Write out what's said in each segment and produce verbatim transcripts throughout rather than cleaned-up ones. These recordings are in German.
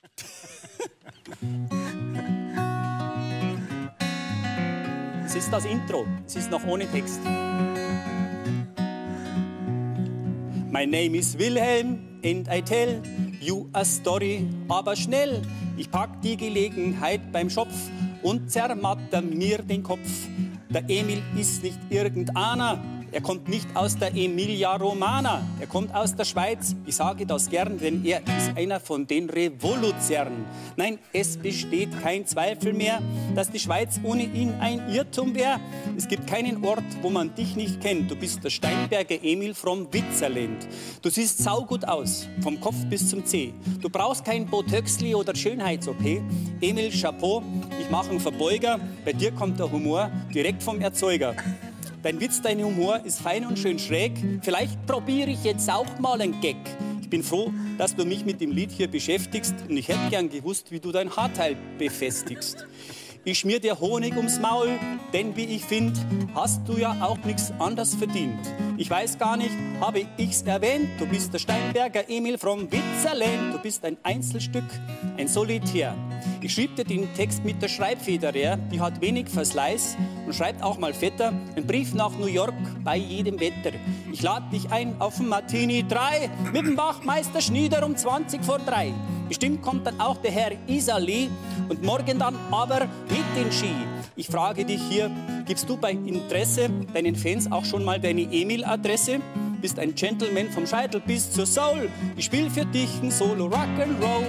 Es ist das Intro, es ist noch ohne Text. My name is Wilhelm and I tell you a story, aber schnell. Ich pack die Gelegenheit beim Schopf und zermatter mir den Kopf. Der Emil ist nicht irgendeiner, er kommt nicht aus der Emilia Romana, er kommt aus der Schweiz. Ich sage das gern, denn er ist einer von den Revoluzern. Nein, es besteht kein Zweifel mehr, dass die Schweiz ohne ihn ein Irrtum wäre. Es gibt keinen Ort, wo man dich nicht kennt. Du bist der Steinberger Emil vom Witzerland. Du siehst saugut aus, vom Kopf bis zum Zeh. Du brauchst kein Botöxli oder Schönheits-O P. Emil, Chapeau, ich mache einen Verbeuger. Bei dir kommt der Humor direkt vom Erzeuger. Dein Witz, dein Humor ist fein und schön schräg. Vielleicht probiere ich jetzt auch mal einen Gag. Ich bin froh, dass du mich mit dem Lied hier beschäftigst. Und ich hätte gern gewusst, wie du dein Haarteil befestigst. Ich schmier dir Honig ums Maul, denn wie ich find, hast du ja auch nichts anderes verdient. Ich weiß gar nicht, habe ich's erwähnt, du bist der Steinberger Emil vom Witzerland. Du bist ein Einzelstück, ein Solitär. Ich schrieb dir den Text mit der Schreibfeder, die hat wenig Verschleiß und schreibt auch mal fetter. Ein Brief nach New York bei jedem Wetter. Ich lade dich ein auf den Martini drei mit dem Wachmeister Schnieder um zwanzig vor drei. Bestimmt kommt dann auch der Herr Isali und morgen dann aber mit den Ski. Ich frage dich hier, gibst du bei Interesse deinen Fans auch schon mal deine E-Mail-Adresse? Bist ein Gentleman vom Scheitel bis zur Soul. Ich spiel für dich ein Solo Rock'n'Roll.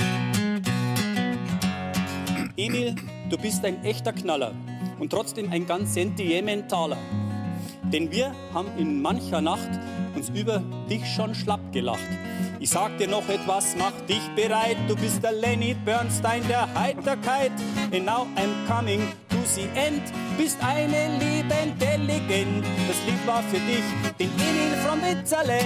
Emil, du bist ein echter Knaller und trotzdem ein ganz sentimentaler. Denn wir haben in mancher Nacht uns über dich schon schlapp gelacht. Ich sag dir noch etwas, mach dich bereit. Du bist der Lenny Bernstein der Heiterkeit. And now I'm coming to the end. Bist eine lebende Legende. Das Lied war für dich, den Emil from Witzerland.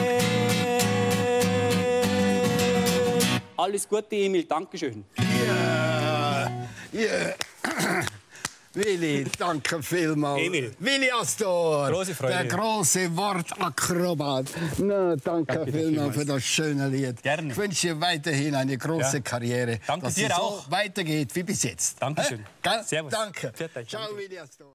Alles Gute, Emil. Dankeschön. Ja, yeah. Willi, danke vielmals. Emil. Willi Astor, große Freude. Der große Wortakrobat. Na, danke, danke vielmals für das schöne Lied. Gerne. Ich wünsche dir weiterhin eine große ja. Karriere. Danke dass dir es auch. so weitergeht wie bis jetzt. Dankeschön. Äh? Servus. Danke. Ciao, Willi Astor.